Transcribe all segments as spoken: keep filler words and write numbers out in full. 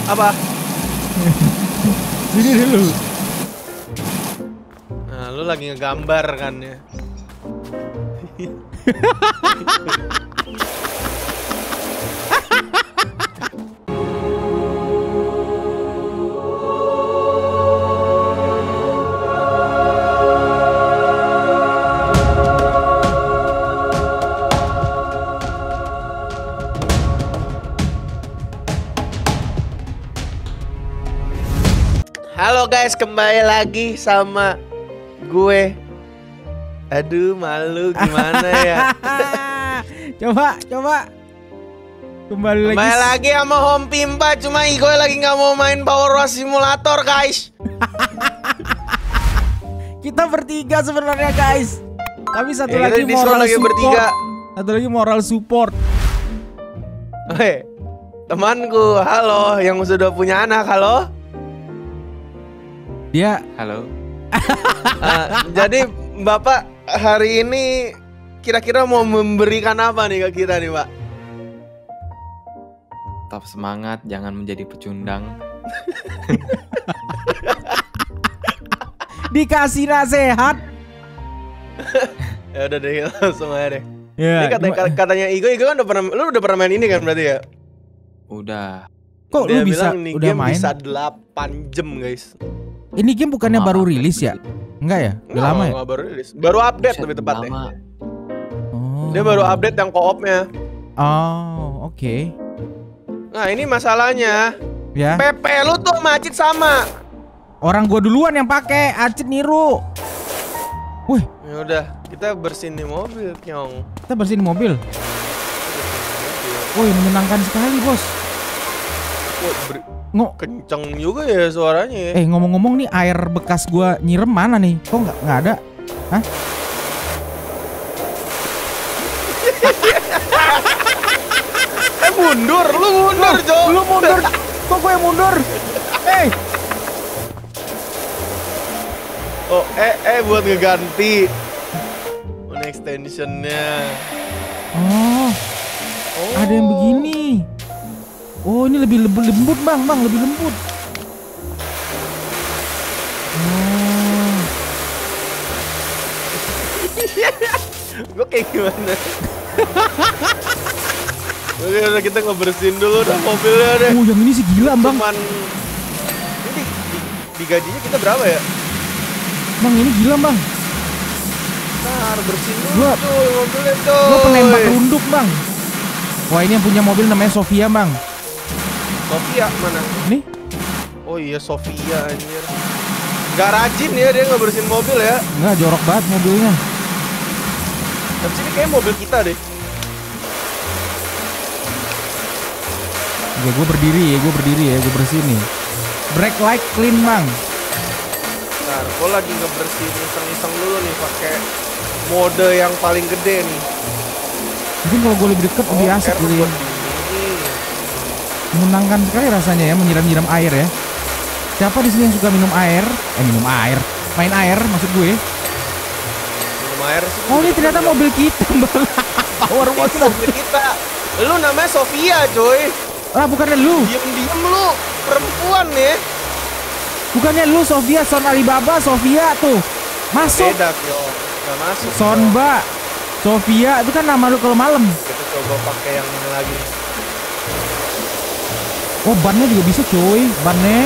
Apa? Sini dulu. Nah, lu lagi ngegambar kan ya. Halo guys, kembali lagi sama gue. Aduh, malu gimana ya. Coba, coba. Kembali, Kembali lagi. lagi sama Home Pimpa. Cuma Igo lagi nggak mau main Power Wash Simulator, guys. Kita bertiga sebenarnya, guys. Tapi satu Ya, lagi kita di moral lagi support. bertiga. Satu lagi moral support. Oke, temanku, halo, yang sudah punya anak, halo. Dia Halo. Uh, jadi Bapak hari ini kira-kira mau memberikan apa nih ke kita nih, Pak? Tetap semangat, jangan menjadi pecundang. dikasih nasihat. Ya udah deh, langsung aja deh. Ya, Ini katanya, gimana? katanya Igo, Igo kan udah pernah, lu udah pernah main ini kan berarti ya? Udah. Kok Dia lu bisa bilang nih udah game main? bisa delapan jam, guys. Ini game bukannya Maaf. baru rilis ya? Enggak ya? Udah Nggak, lama ya? nggak baru rilis. Baru update Buset, lebih tepatnya. lama. Oh. Dia baru update yang co-opnya. Oh, oke. Nah ini masalahnya, Ya. P P lu tuh macet sama. Orang gua duluan yang pakai, Acit niru. Wih, Ya udah, kita bersihin di mobil, Kyong. kita bersihin mobil. Wih, menyenangkan sekali, Bos. Wah, ber- Ngo kenceng juga ya suaranya ya. eh ngomong-ngomong nih, air bekas gua nyirem mana nih? Kok nggak nggak ada? Hah? Eh mundur, lu mundur, Jo. Lu mundur. Kok gue yang mundur? Eh, Oh, eh eh buat ngeganti. Ini extensionnya. oh, Oh. ada yang begini. Oh, ini lebih lembut, lembut bang, bang, lebih lembut. Oh, Gue kayak gimana? Oke, udah kita ngebersihin dulu dah mobilnya deh. oh, yang ini sih gila bang. Cuman ini di, di, di gajinya kita berapa ya? Bang, ini gila bang. Ntar bersihin dulu Gua- cuy mobilnya cuy. Gue penembak runduk bang. Wah, ini yang punya mobil namanya Sofia bang. Sofia mana? Nih, Oh iya Sofia anjir. Gak rajin ya dia ngebersihin mobil ya. nggak jorok banget mobilnya. Tapi ini kayak mobil kita deh. Ya, gue berdiri ya, gue berdiri ya, gue bersihin nih. Brake light clean bang. Ntar gue lagi ngebersihin iseng-iseng dulu nih pakai mode yang paling gede nih. Mungkin kalau gue lebih deket lebih asik air gitu ya. buat ini. Menyenangkan sekali rasanya ya menyiram-nyiram air ya. Siapa di sini yang suka minum air? Eh minum air, main air maksud gue. Minum air sih. Oh ini ternyata mobil kita bang. Power Itu wash. mobil kita. Lu namanya Sofia coy. Ah bukannya lu, Diem-diem lu perempuan ya. bukannya lu Sofia, Son Alibaba, Sofia tuh masuk. Beda yo. Gak masuk. Yo. Sonba, Sofia itu kan nama lu kalau malam. Kita coba pakai yang ini lagi. Oh bannya juga bisa cuy, bannya.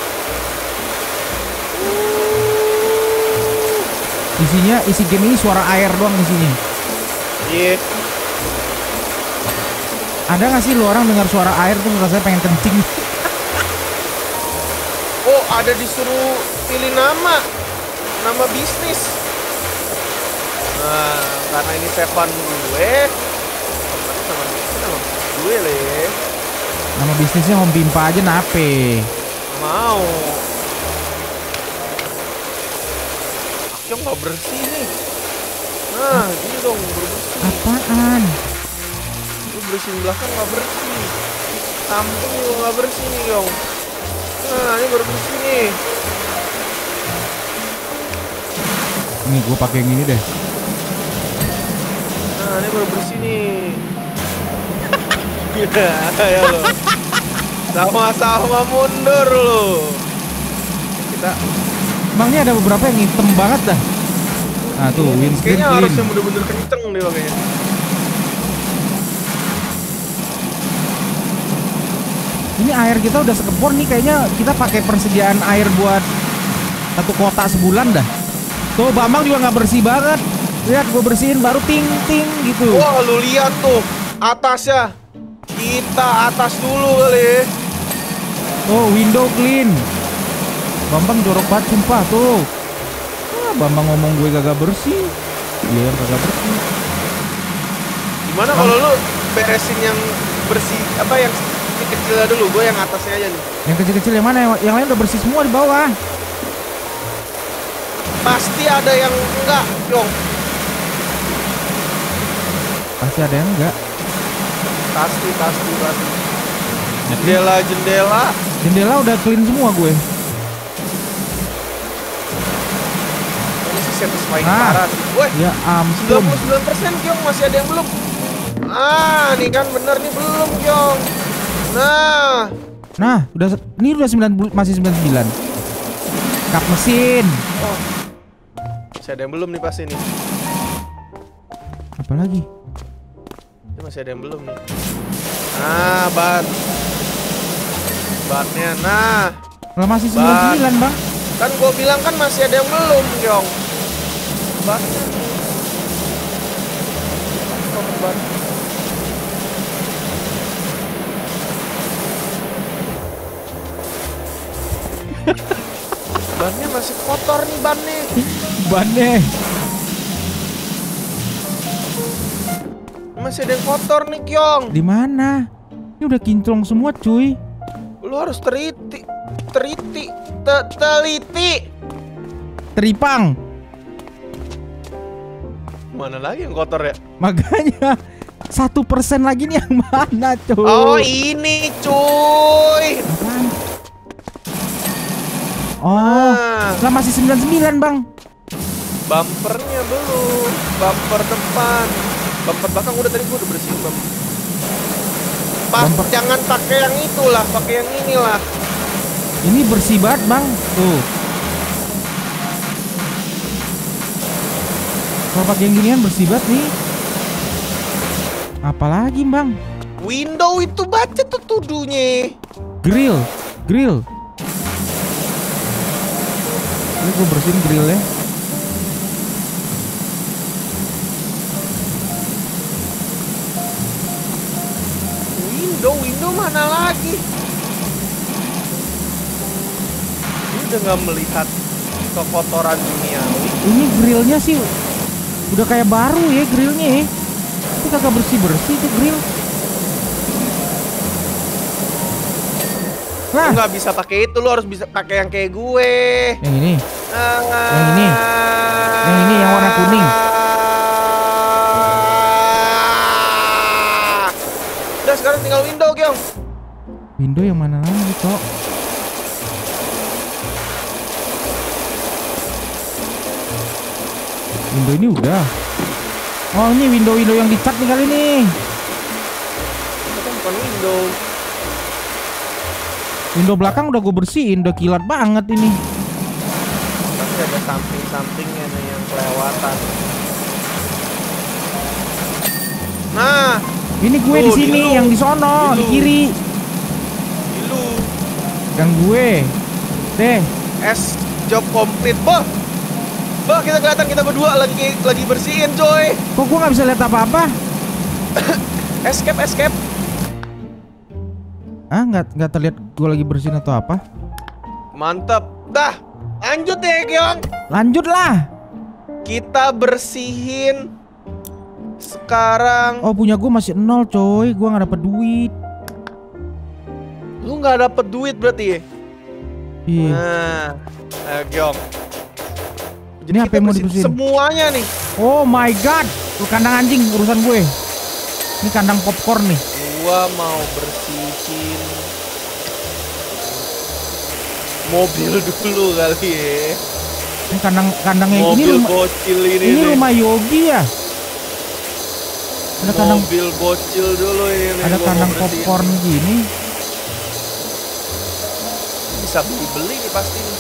Isinya isi game ini suara air doang di sini. Iya. Ada nggak sih lu orang dengar suara air tuh rasanya pengen kencing? Oh ada disuruh pilih nama. Nama bisnis. Nah karena ini sepan gue. Nama bisnis nama bisnis gue le. Nama bisnisnya Home Pimpa aja nape? Mau. Yang nggak bersih nih. Nah, gini dong baru bersih. Apaan? Lu bersihin belakang nggak bersih. Samping juga nggak bersih nih, Yong. Nah, ini baru bersih nih. Nih gue pakai yang ini deh. Nah, ini baru bersih nih. Gila, ya lo. Sama-sama mundur lu. Kita Bang, ini ada beberapa yang hitam banget dah. Nah tuh, windscreen kayaknya clean. harusnya bener-bener kenceng deh kayaknya. Ini air kita udah sekepon nih, kayaknya kita pakai persediaan air buat satu kota sebulan dah. Tuh Bambang juga nggak bersih banget. Lihat gue bersihin baru ting ting gitu. Wah, lu lihat tuh atasnya. Kita atas dulu kali. Oh, window clean. Bambang jorok banget sumpah tuh. Ah, Bambang ngomong gue gak bersih. Iya yang kagak bersih. Gimana kalau lu beresin yang bersih apa yang kecil-kecilnya dulu, gue yang atasnya aja nih. Yang kecil-kecil yang mana? Yang, yang lain udah bersih semua di bawah. Pasti ada yang enggak, Yong. Pasti ada yang enggak. Pasti, pasti, pasti. Jendela-jendela. Jendela udah clean semua gue. Ini sih satisfying Ah, parah. Woi, ya sembilan ampun. puluh sembilan persen Kyong, masih ada yang belum. Ah, nih kan bener nih belum Kyong. Nah, Nah, udah ini udah sembilan puluh, masih sembilan puluh sembilan. Kap mesin. oh. Masih ada yang belum nih pasti nih. Apa lagi? Ini masih ada yang belum nih. Nah, ban. Bannya, nah. Lah masih sembilan puluh sembilan, Bang. Kan gue bilang kan masih ada yang belum, Kyong. Bannya. Oh, ban. Bannya masih kotor nih bannya. Bannya. Masih ada yang kotor nih Kyong. Di mana? Ini udah kinclong semua, cuy. Lu harus teliti, teliti, te teliti. Teripang. Mana lagi yang kotor ya? Makanya satu persen lagi nih yang mana, cuy? Oh ini cuy. Apaan? Oh, Nah, lah masih sembilan puluh sembilan, Bang. bumpernya belum. Bumper depan. Bumper belakang udah tadi gua udah bersihin bumper. Pas Bumper- jangan pakai yang itulah, pakai yang inilah. Ini bersih banget, Bang. Tuh. Kalau pakai yang ginian bersih banget nih. Apalagi, Bang? Window itu baca tuh tuduhnya. Grill, grill. Ini gue bersihin grillnya. Window, window mana lagi? Ini udah nggak melihat kekotoran duniawi. Ini grillnya sih udah kayak baru ya grillnya. Tapi kagak bersih bersih tuh grill. Lu Lah, nggak bisa pakai itu, lu harus bisa pakai yang kayak gue. yang ini. Ah. Yang ini. Yang ini yang warna kuning. Udah sekarang tinggal window, Kyong. Window yang mana lagi, Tok? Window ini udah. Oh, ini window-window yang dicat nih kali ini. Itu kan bukan window. Window belakang udah gue bersihin, udah kilat banget ini. Tapi ada samping-sampingnya nih yang kelewatan. Nah, Ini gue Tuh, di sini, di lu. yang di sono, Di di lu. kiri. lu Yang gue. Deh, S job complete, Bah. Bah, kita kelihatan kita berdua lagi lagi bersihin, coy. kok gue nggak bisa lihat apa-apa? Escape, escape. Ah, nggak nggak terlihat gue lagi bersihin atau apa? Mantap. Dah, lanjut ya, Kyong. Lanjutlah. Kita bersihin sekarang. Oh, punya gue masih nol, coy. Gue nggak dapet duit. Lu nggak dapet duit berarti ya? Iya. Nah, ayo Kyong. Ini apa yang mau bersihin dibersihin? semuanya nih. Oh my god, lu kandang anjing urusan gue. Ini kandang popcorn nih. Gua mau bersihin mobil dulu kali ya. Ini kandang kandang yang ini Mobil rumah, bocil ini. ini nih. rumah Yogi ya. Ada kandang Mobil bocil dulu ini. ada gua mau kandang bersihin. popcorn gini. bisa beli-beli nih pasti nih.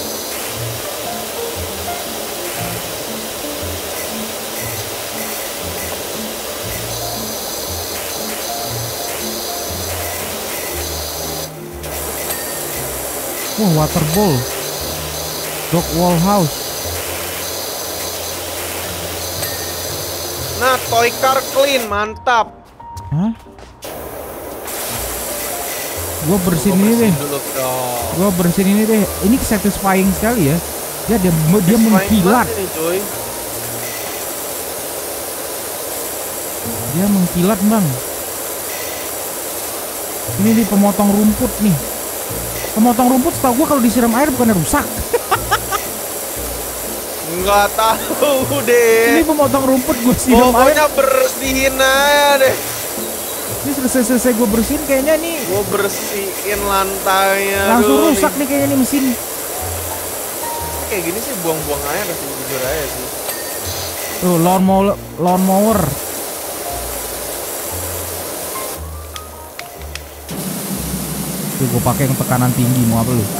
Wah, water ball. Dog wall house. Nah, toy car clean, mantap. Hah? Gua bersihin ini deh. Dulu dong. Gua bersihin ini deh. Ini satisfying sekali ya. Dia dia, dia mengkilat. Ini, cuy. Dia mengkilat, Bang. Ini nih pemotong rumput nih. Pemotong rumput setahu gua kalau disiram air bukannya rusak. Nggak tahu deh. Ini pemotong rumput gua siram air. Pokoknya bersihin aja deh. Ini selesai-selesai gue bersihin kayaknya nih Gue bersihin lantainya. langsung dulu rusak nih kayaknya nih mesin. Kayak gini sih buang-buang air sih, jujur aja sih. Tuh lawnmower, lawnmower. Tuh gue pakai yang tekanan tinggi, mau apa lu?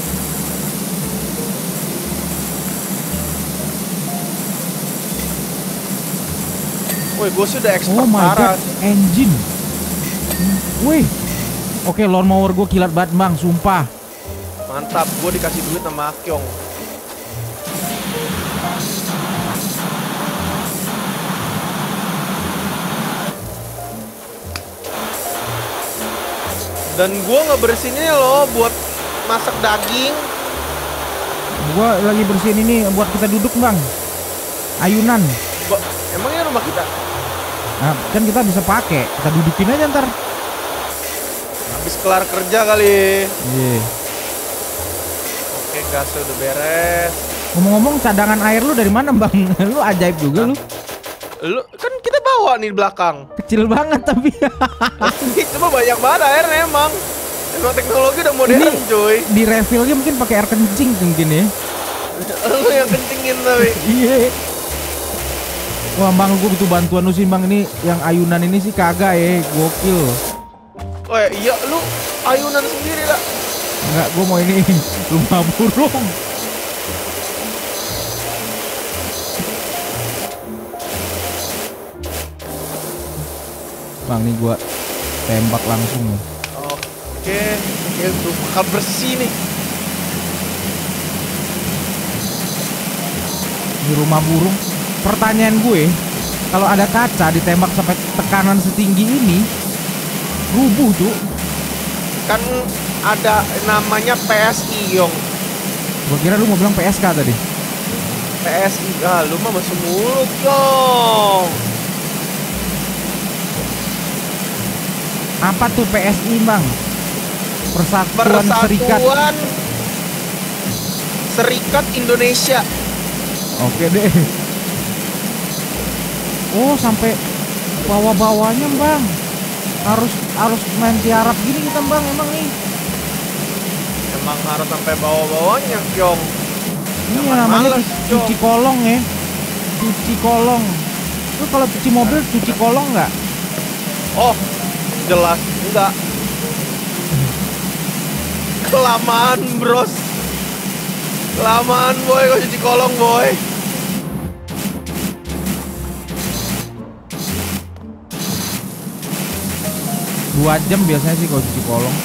Woi, gue sudah expert Oh my parah. god, engine. Wih. Oke, lawnmower gue kilat banget, Bang, sumpah. Mantap, gue dikasih duit sama Akyong. Dan gue ngebersihinnya loh buat masak daging. Gue lagi bersihin ini buat kita duduk, Bang. Ayunan. Ba Emangnya rumah kita? Nah, kan kita bisa pakai. Kita dudukin aja ntar. Habis kelar kerja kali. Iya. Oke, gasnya udah beres. Ngomong-ngomong, cadangan air lu dari mana, Bang? Lu ajaib juga lu. Lu kan kita bawa nih di belakang. Kecil banget tapi. Cuma banyak banget airnya emang. Emang teknologi udah modern, Ini cuy. di refillnya mungkin pakai air kencing mungkin ya. Lu yang kencingin tapi. Iya. Wah, Bang, gue butuh bantuan lu sih, Bang. Ini yang ayunan ini sih kagak ya, gokil. Oh ya, iya lu ayunan sendiri lah. Enggak, gue mau ini rumah burung. Bang, nih gue tembak langsung nih. Oke, oke, tuh bakal bersih nih. Di rumah burung. Pertanyaan gue, kalau ada kaca ditembak sampai tekanan setinggi ini, rubuh tuh. Kan ada namanya P S I, Yong. Gue kira lu mau bilang P S K tadi. P S I, ah lu mah masuk mulut, Yong. Apa tuh P S I, Bang? Persatuan, Serikat. Persatuan Serikat Indonesia. Oke deh. Oh, sampai bawah-bawahnya, Bang. Harus harus main tiarap gini kita, Bang, emang nih. Emang harus sampai bawah-bawahnya, Yong. Ini Jangan namanya males, cuci, Yong. cuci kolong ya. Cuci kolong. Lu kalau cuci mobil cuci kolong nggak? Oh, jelas enggak. Kelamaan, bros. Kelamaan, boy, kau cuci kolong, boy. Dua jam biasanya sih kalau cuci kolong.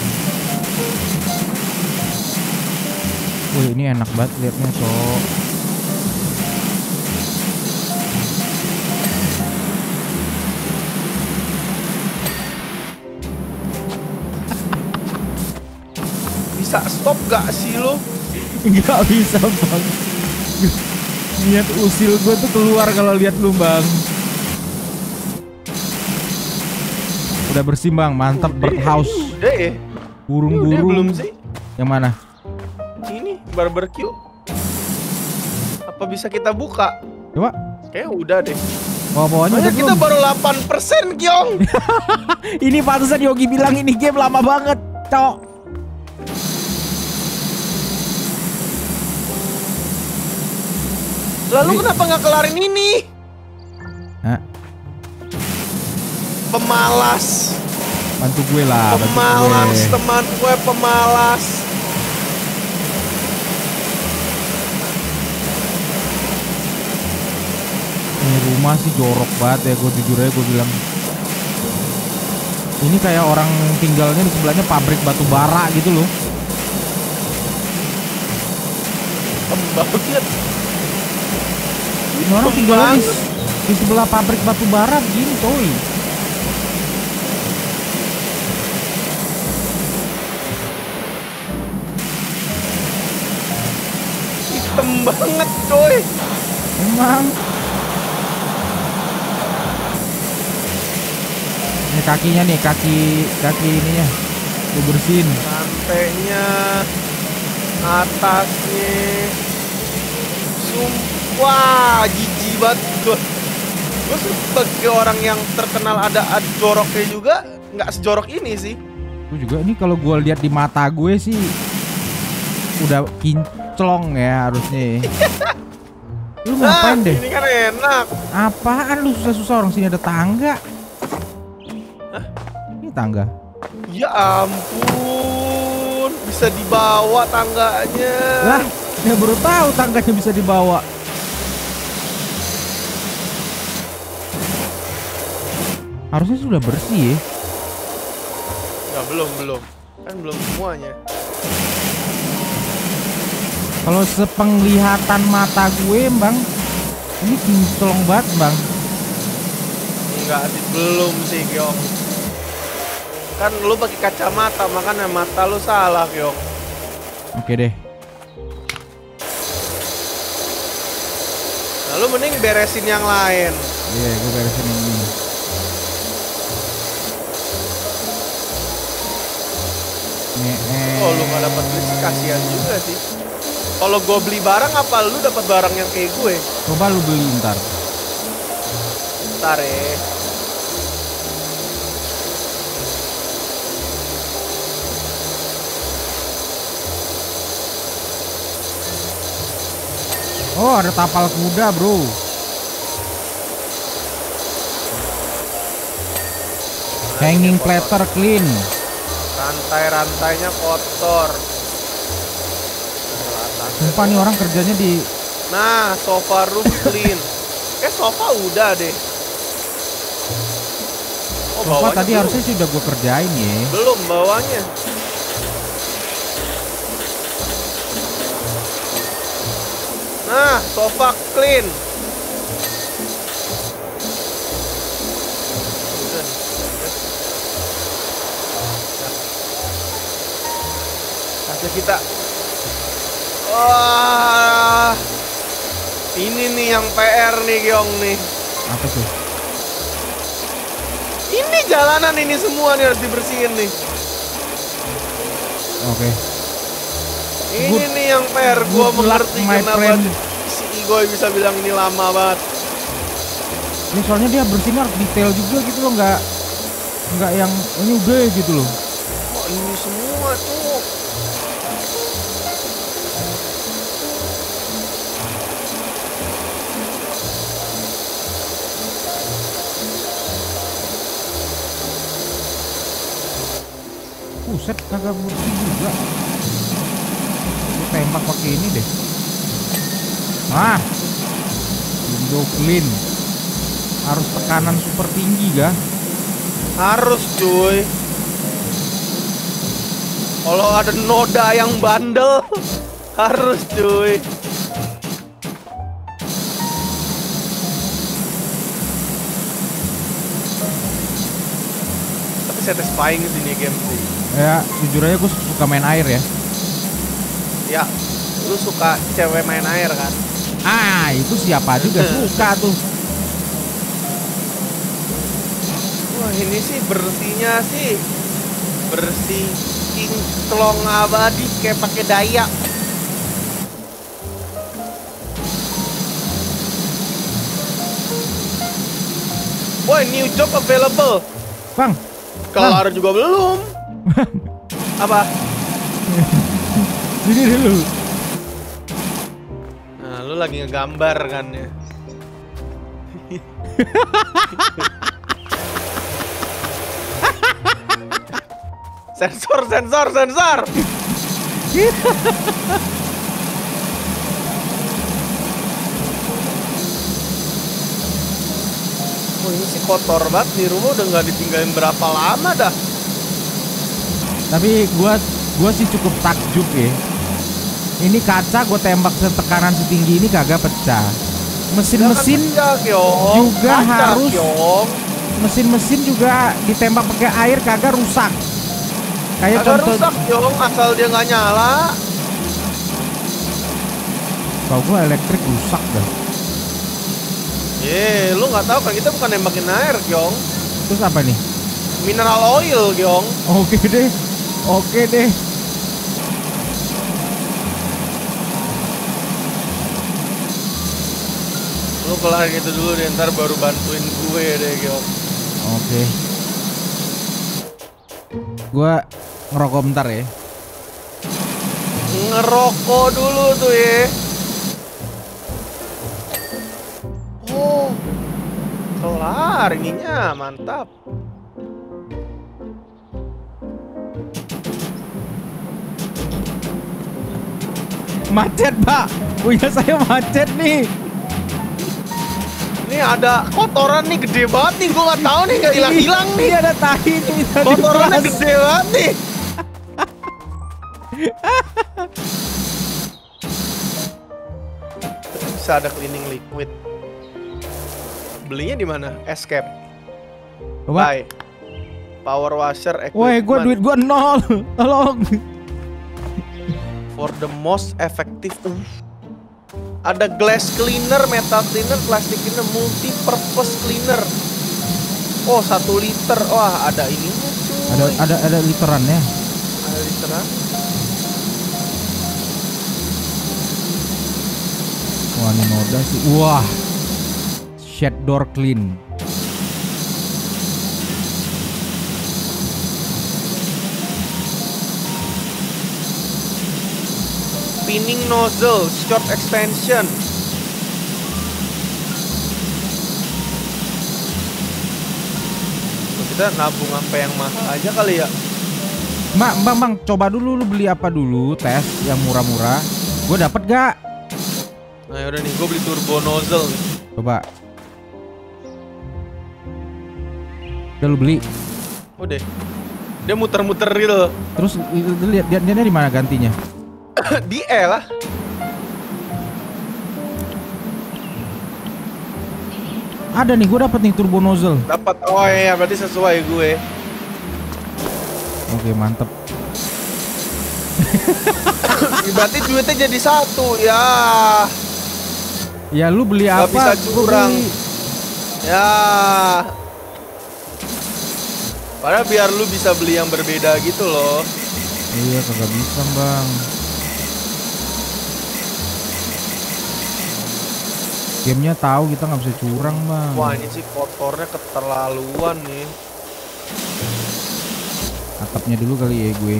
Wih, ini enak banget liatnya, Cok. Bisa stop gak sih lo? Nggak bisa, Bang. Niat usil gue tuh keluar kalau lihat lu, Bang. Udah bersih, Bang. Mantap, birdhouse. Udah ya? Udah Burung-burung. belum sih? Yang mana? Ini barbecue. Apa bisa kita buka? Coba. Kayaknya udah deh. Bawah-bawahnya Makanya udah kita belum? baru delapan persen, Kyong. Ini pantesan Yogi bilang ini game lama banget, Cok. Lalu Ini- kenapa nggak kelarin ini? Hah? Pemalas. Bantu gue lah, bantu Pemalas, gue. teman gue pemalas. rumah sih jorok banget ya, gue jujur aja gue bilang. Ini kayak orang tinggalnya di sebelahnya pabrik batu bara gitu loh. Banget. Ini orang tinggalnya di, di sebelah pabrik batu bara gini coy. Hitam banget coy. Emang. Ini kakinya nih, kaki kaki ininya gue bersihin. Lantainya, atasnya, sumpah jijik banget gue. Gue sebagai orang yang terkenal ada joroknya juga, nggak sejorok ini sih. Gue juga ini kalau gue lihat di mata gue sih udah kinclong ya harusnya. Lu ngapain nah, deh? Ini kan enak. Apaan lu susah-susah, orang sini ada tangga. Hah? Ini tangga. Ya ampun, bisa dibawa tangganya. Lah, ya baru tahu tangganya bisa dibawa. Harusnya sudah bersih ya. Ya belum belum, kan belum semuanya. Kalau sepenglihatan mata gue, Bang, ini kinclong banget, Bang. Enggak sih, belum sih, Gyong. Kan lu pakai kacamata, makanya mata lu salah, Gyong. Oke deh. Nah, lu mending beresin yang lain. Iya, yeah, gue beresin yang ini. Nih, eh. Oh, lu gak dapat beli sih, kasihan juga sih. Kalau gue beli barang, apa lu dapat barang yang kayak gue? Coba lu beli ntar. Ntar ya. Oh, ada tapal kuda, bro. Hanging platter clean. Rantai-rantainya kotor. Sumpah nih orang kerjanya di. Nah, sofa room clean. Eh, sofa udah deh. Oh, Sofa bawahnya tadi belum. harusnya sih udah gue kerjain ya. Belum bawahnya. Nah, sofa clean. Udah nih. Kasih kita. Wah, ini nih yang P R nih, Gyong nih. Apa tuh? Ini jalanan ini semua nih harus dibersihin nih. Oke. Ini Good- nih yang P R. Gua good luck, mengerti my kenapa friend. si Igoy bisa bilang ini lama banget. Ini soalnya dia bersihin harus detail juga gitu loh, nggak nggak yang ini udah gitu loh. Oh, ini semua tuh. Buset, kagak bersih juga. Gue tembak pakai ini deh. Ah, window clean. Harus tekanan super tinggi ga? Harus cuy. Kalau ada noda yang bandel harus cuy. Tapi satisfying sih nih game sih. Ya, jujur aja gue suka main air ya. Ya, lu suka cewek main air kan? Ah, itu siapa juga suka tuh. Wah, ini sih bersihnya sih bersih kinclong abadi kayak pakai dayak. Boy, new job available. Bang, Kelar juga belum. Apa? sini dulu. Nah, lu lagi ngegambar kan ya? Sensor, sensor, sensor. Oh ini sih kotor banget nih, rumah udah nggak ditinggalin berapa lama dah. Tapi gua gua sih cukup takjub ya. Ini kaca gue tembak setekanan setinggi ini kagak pecah. Mesin-mesin Pecah, Kyong. juga Kaca, harus Kyong. mesin-mesin juga ditembak pakai air kagak rusak. Kayak Kagak contoh rusak Kyong, asal dia nggak nyala. kalau gua elektrik rusak dah. Ye, lu nggak tahu kan kita bukan nembakin air, Kyong. Terus apa nih? Mineral oil, Kyong. Oke deh. Oke deh. Lu kelar gitu dulu deh, ntar baru bantuin gue deh, Kyong. Oke. Gua ngerokok bentar ya. Ngerokok dulu tuh ya. Oh, kelar ininya, mantap. Macet, Pak. Punya saya macet nih. Ini ada kotoran nih gede banget nih, gue nggak tahu nih nggak hilang-hilang nih. Ini ada tahi nih. tadi Kotorannya pas. gede banget nih. Bisa ada cleaning liquid. Belinya di mana? Escape. Coba. Buy. Power washer equipment. Woi, gua duit gua nol. Tolong. For the most effective. Uh. Ada glass cleaner, metal cleaner, plastic cleaner, multi-purpose cleaner. Oh, satu liter. Wah, ada ininya cuy. Ada ada ada literannya. Ada literan. Wah, ini noda sih. Wah. Shed door clean. Spinning nozzle, short expansion. Kita nabung sampai yang mahal aja kali ya. Mbak, Bang, Bang, coba dulu lu beli apa dulu, tes yang murah-murah. Gue dapet gak? Nah yaudah nih, gue beli turbo nozzle nih. Coba. Udah lu beli. Udah. Dia muter-muter gitu. Terus lu- lu lihat dia dia di mana gantinya? Di E lah. Ada nih, gue dapet nih turbo nozzle. Dapat. Oh iya, berarti sesuai gue. Oke, mantep. Berarti duitnya jadi satu ya. Ya lu beli Gak apa? bisa Gua curang. beli. Ya. Padahal biar lu bisa beli yang berbeda gitu loh. Iya, kagak bisa, Bang. Gamenya tahu kita nggak bisa curang, Bang. Wah ini sih kotornya keterlaluan nih. Atapnya dulu kali ya gue.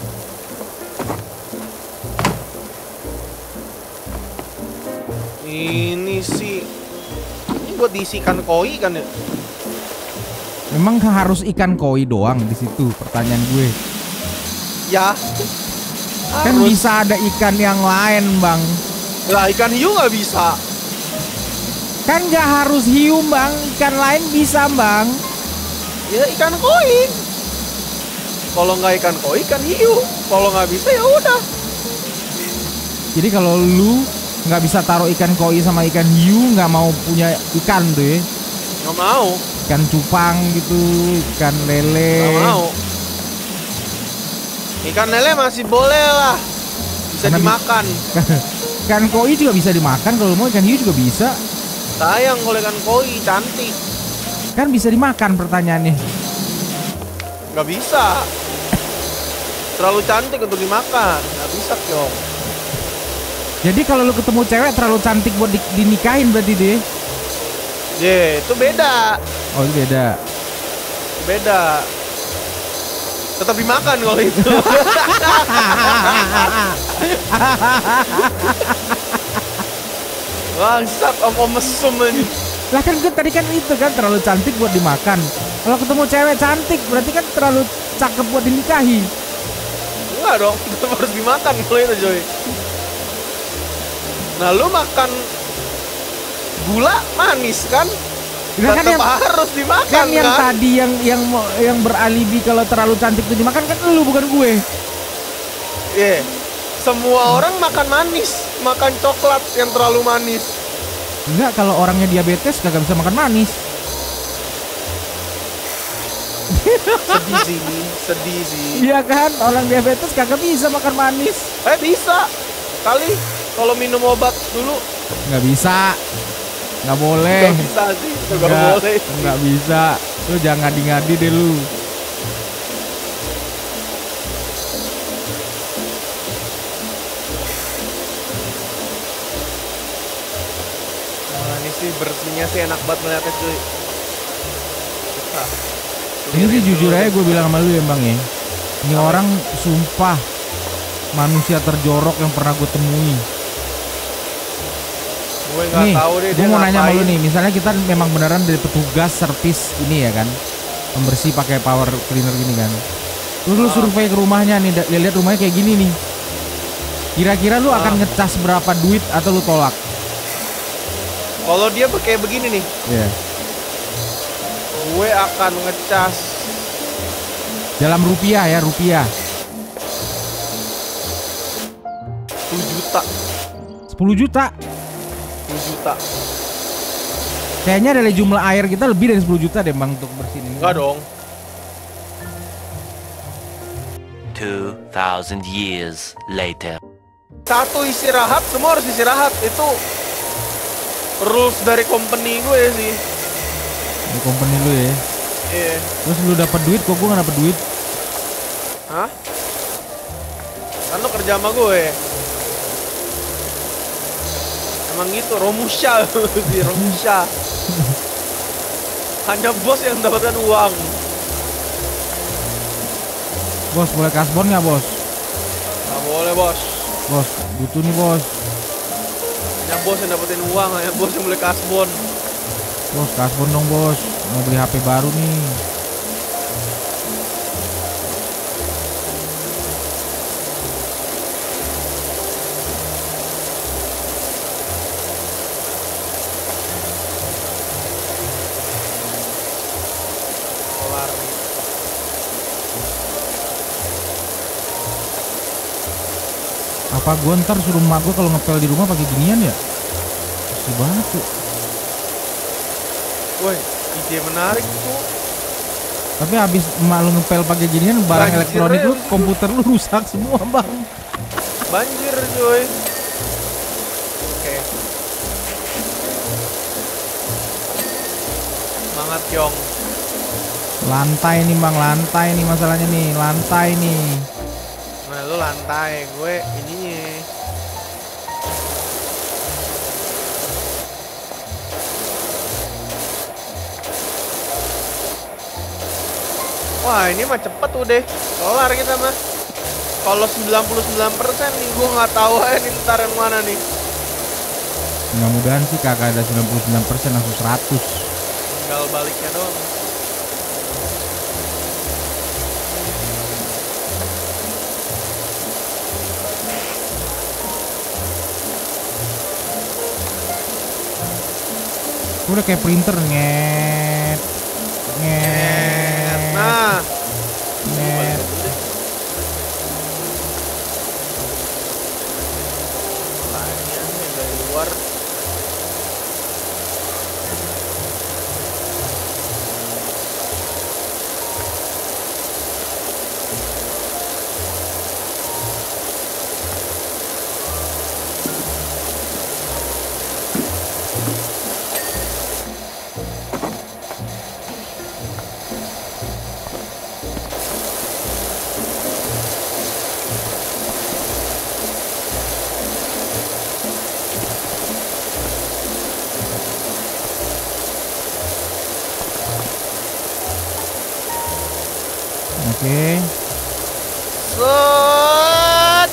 Ini sih. Ini buat diisi ikan koi kan ya? Memang harus ikan koi doang di situ, pertanyaan gue. Ya. Kan Harus. bisa ada ikan yang lain, Bang. Lah ikan hiu nggak bisa. Kan nggak harus hiu, Bang. Ikan lain bisa, Bang. Ya ikan koi. Kalau nggak ikan koi, ikan hiu. Kalau nggak bisa ya udah. Jadi kalau lu nggak bisa taruh ikan koi sama ikan hiu, nggak mau punya ikan tuh ya. Nggak mau. Ikan cupang gitu, ikan lele. Nggak mau. Ikan lele masih boleh lah. Bisa Karena bi- dimakan. Ikan koi juga bisa dimakan, kalau mau ikan hiu juga bisa. Sayang kalau ikan koi cantik. Kan bisa dimakan pertanyaannya. Nggak bisa. Terlalu cantik untuk dimakan. Nggak bisa Kyong. Jadi kalau lu ketemu cewek terlalu cantik buat di- dinikahin berarti deh. Ye, itu beda. Oh, itu beda. Beda. Tetap dimakan kalau itu. Bangsat om-om mesum ini. Lah kan gue tadi kan itu kan terlalu cantik buat dimakan. Kalau ketemu cewek cantik berarti kan terlalu cakep buat dinikahi. Enggak dong, tetap harus dimakan kalau itu Joy. Nah lu makan gula manis kan? Nah, kan Tetap yang harus dimakan kan kan? yang tadi yang yang mau- yang beralibi kalau terlalu cantik itu dimakan kan lu bukan gue. Iya. Semua orang makan manis, makan coklat yang terlalu manis. Enggak, kalau orangnya diabetes kagak bisa makan manis. Sedih sih, sedih sih. Iya kan, orang diabetes kagak bisa makan manis. Eh bisa. Kali kalau minum obat dulu Nggak bisa, nggak boleh. nggak bisa sih, nggak Nggak, boleh. nggak bisa. Lu jangan ngadi-ngadi deh lu. Nah, ini sih bersihnya sih enak banget ngeliatnya cuy. Kita. Ini sih jujur aja gue bilang sama lu ya bang ya. Ini orang sumpah manusia terjorok yang pernah gue temui. Gue nggak Nih, tahu deh gue dia mau nanya sama lu ngapain. nih. Misalnya kita memang beneran dari petugas servis ini ya kan, pembersih pakai power cleaner gini kan. Terus lu Ah. survei ke rumahnya nih, da- lihat rumahnya kayak gini nih. Kira-kira lu akan Ah. ngecas berapa duit atau lu tolak? Kalau dia be- kayak begini nih, Iya. gue akan ngecas Dalam rupiah ya, rupiah. sepuluh juta. sepuluh juta. sepuluh juta. Kayaknya dari jumlah air kita lebih dari sepuluh juta deh bang untuk bersihin ini. Enggak dong. Two thousand years later. Satu istirahat, semua harus istirahat. Itu rules dari company gue sih. Di company lu ya. Iya. Terus lu dapat duit, kok gue gak dapat duit? Hah? Kan lo kerja sama gue. Emang gitu, Romusha si Romusha. Hanya bos yang mendapatkan uang. Bos boleh kasbon nggak bos? Gak boleh bos. Bos butuh nih bos. Hanya bos yang dapetin uang, hanya bos yang boleh kasbon. Bos kasbon dong bos. Mau beli H P baru nih. Kelar nih. Apa gue ntar suruh emak gue kalau ngepel di rumah pakai ginian ya? Masih banget tuh. Woi, ide menarik tuh. Tapi habis emak lu ngepel pakai ginian, barang Banjir elektronik ya, lu, abis itu. komputer lu rusak semua bang. Banjir cuy. Oke. Semangat Yong. Lantai nih bang, lantai nih masalahnya nih, lantai nih. Nah lu lantai, gue ininya. Wah ini mah cepet udah. Kelar kita mah. Kalau sembilan puluh sembilan persen nih gue nggak tahu aja nih ntar yang mana nih. Mudah-mudahan sih kagak ada sembilan puluh sembilan persen langsung seratus. Tinggal baliknya doang. Udah kayak printer nget. Nget. Nah, Nget. lainnya nih dari luar. Oke. Set.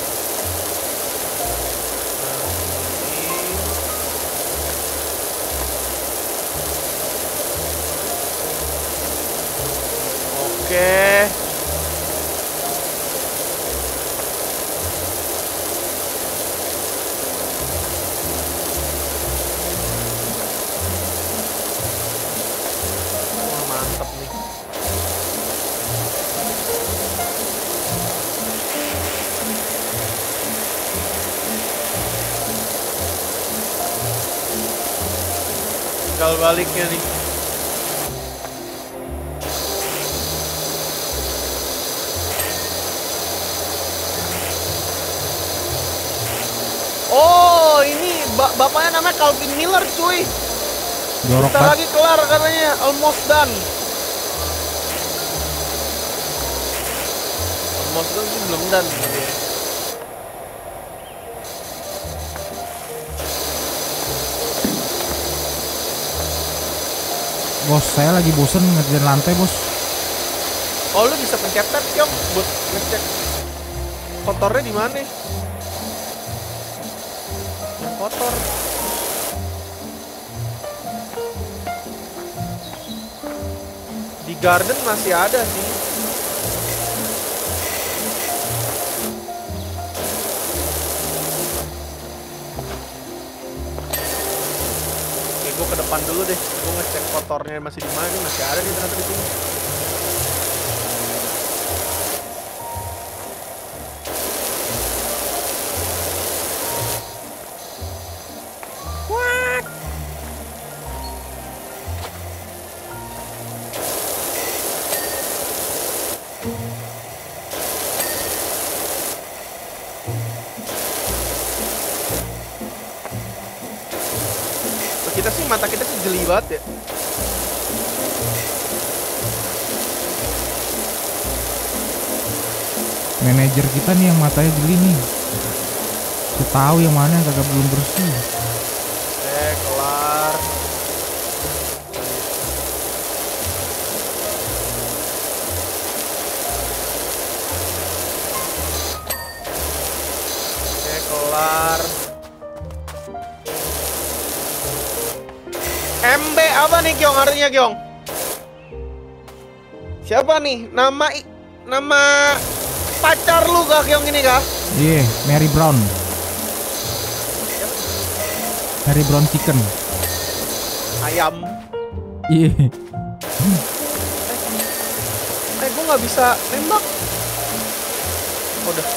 Oke. tinggal baliknya nih. Oh, ini ba bapaknya namanya Calvin Miller, cuy. Jorok Bentar banget. lagi kelar katanya, almost done. Almost done sih belum done. Bos, saya lagi bosen ngerjain lantai, bos. Oh, lu bisa pencet tab, Kyong, buat ngecek kotornya di mana? Yang kotor. Di garden masih ada sih. Oke, gue ke depan dulu deh. Gue ngecek kotornya masih di mana. Masih ada nih ternyata di sini. Kita sih, mata kita sih jeli banget ya. Manajer kita nih yang matanya jeli nih. Saya tahu yang mana yang kagak belum bersih. Oke, kelar. Oke, kelar. M B apa nih, Kyong, artinya, Kyong? Siapa nih? Nama i- nama pacar lu kah, Kyong, ini kah? Iya, yeah, Mary Brown. Mary Brown chicken. Ayam. Iya. Yeah. Eh, gue nggak bisa nembak. Oh, udah.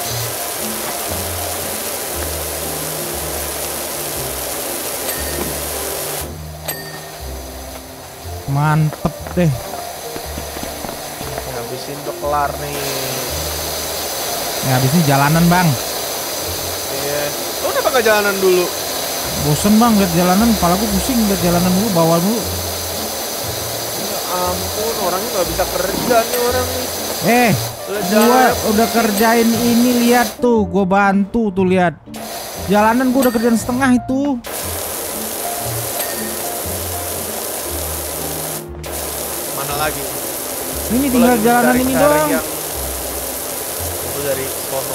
Mantep deh. Habisin udah kelar nih. Ya habis ini jalanan, Bang. Iya. Lu kenapa nggak jalanan dulu? Bosen, Bang, lihat jalanan, kepala gue pusing lihat jalanan dulu, bawah dulu. Ya ampun, orangnya nggak bisa kerja nih orang nih. Eh, Udah gua jalan. udah kerjain ini, lihat tuh, gue bantu tuh, lihat. Jalanan gue udah kerjain setengah itu. Mana lagi? Ini Gua tinggal lagi jalanan ini mencari-cari doang. yang- Lu dari sono.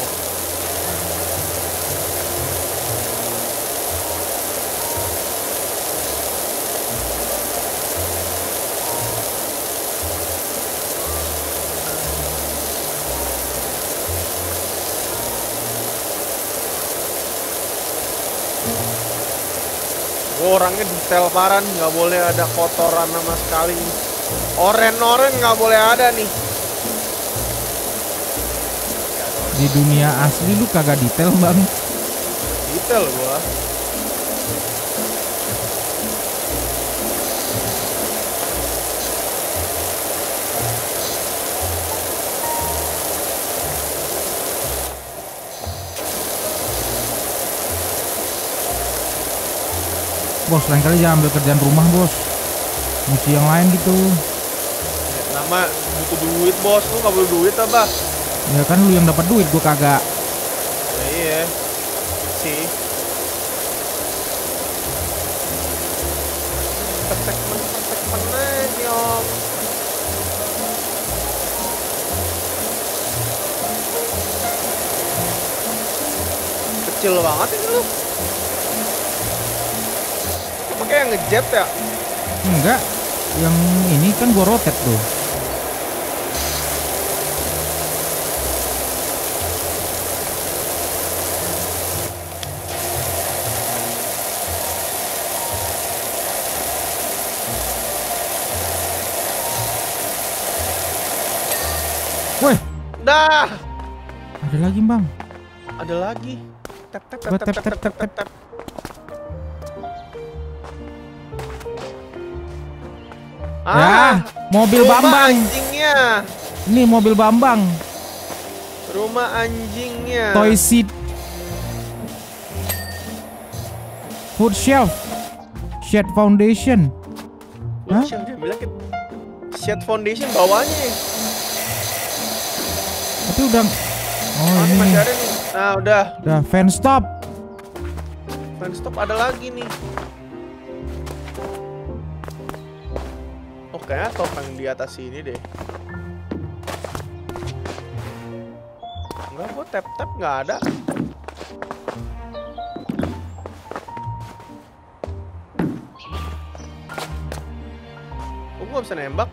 Gua orangnya detail parah nih, nggak boleh ada kotoran sama sekali. Oren-oren nggak boleh ada nih. Di dunia asli lu kagak detail, Bang. Detail gua. Bos, lain kali jangan ambil kerjaan rumah, bos. Mesti yang lain gitu. Nama butuh duit, bos. Lu nggak butuh duit apa? Ya kan lu yang dapat duit, gua kagak. Ya, iya sih. Pertekmen, pertekmen aja, Om. Kecil banget ini lu. Pakai yang ngejet ya? Enggak. Yang ini kan gua rotate tuh. Woi, Dah, ada lagi, Bang. ada lagi. Tap tap Gua tap tap tap tap tap. tap. Ya, mobil rumah Bambang. anjingnya. Ini mobil Bambang. Rumah anjingnya. Toy seat. Food shelf. Shed foundation. Hah? Hah? Dia bilang ke shed foundation bawahnya ya. Tapi udah. Oh, Oh, ini ini. masih ada nih. Nah, udah. Udah fan stop. Fan stop ada lagi nih. Oh, kayaknya topeng di atas ini deh. Enggak, gua tap-tap nggak ada. Oh, gua bisa nembak.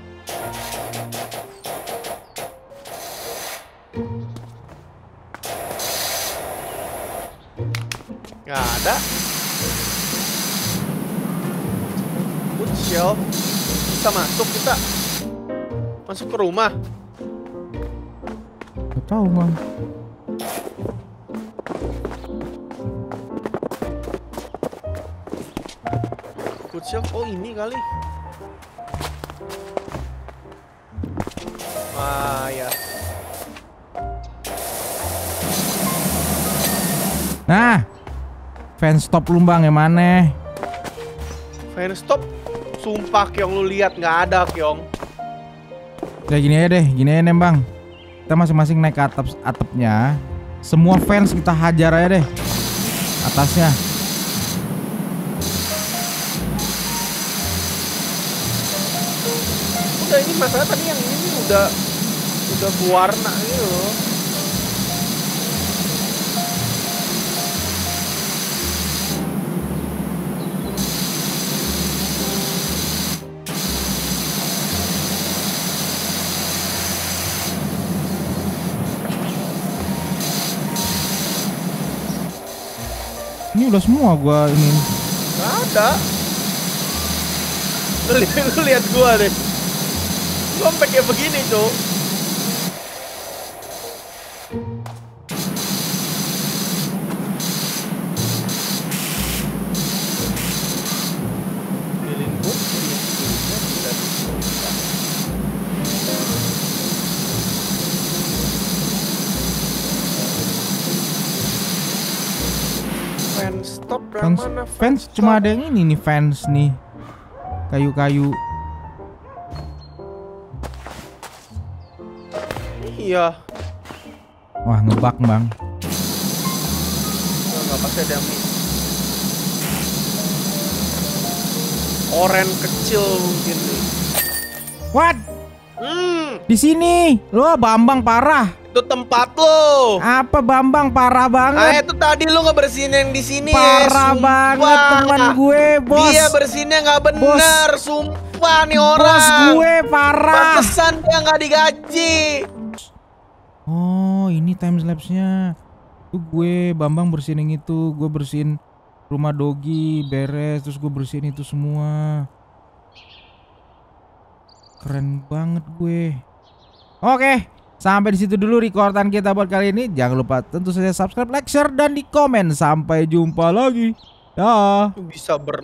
Nggak ada. Food shelf. Bisa masuk kita. Masuk ke rumah. Gak tahu bang. Food shelf. Oh, ini kali. Ah, ya. Nah, fan stop lu bang yang mana? Fan stop. Sumpah Kyong, lu lihat nggak ada Kyong. Kayak gini aja deh, gini aja deh bang. Kita masing-masing naik ke atap atapnya. Semua fans kita hajar aja deh atasnya. Udah, ini masalah tadi yang ini nih udah udah berwarna gitu loh. Ini udah semua gua ini. Nggak ada. Lu, li lu lihat gua deh. Gua sampai kayak begini tuh. Healing book. Fans stop dari Fans, mana? fans cuma ada yang ini nih fans nih. Kayu-kayu. Iya. Wah ngebak bang. Nggak pasti ada yang oren kecil mungkin nih. What? Hmm, Di sini. Lo Bambang parah. itu tempat lo. Apa Bambang parah Ah, banget. itu tadi lo nggak bersihin yang di sini. Parah sumpah. banget teman gue, bos. Dia bersihinnya nggak bener, sumpah nih orang. Bos gue parah. Pantesan dia nggak digaji. Oh, ini time lapse-nya. Tuh gue Bambang bersihin yang itu, gue bersihin rumah Dogi beres, terus gue bersihin itu semua. Keren banget gue. Oke, sampai di situ dulu rekordan kita buat kali ini. Jangan lupa tentu saja subscribe, like, share, dan di komen. Sampai jumpa lagi. Dah. Bisa ber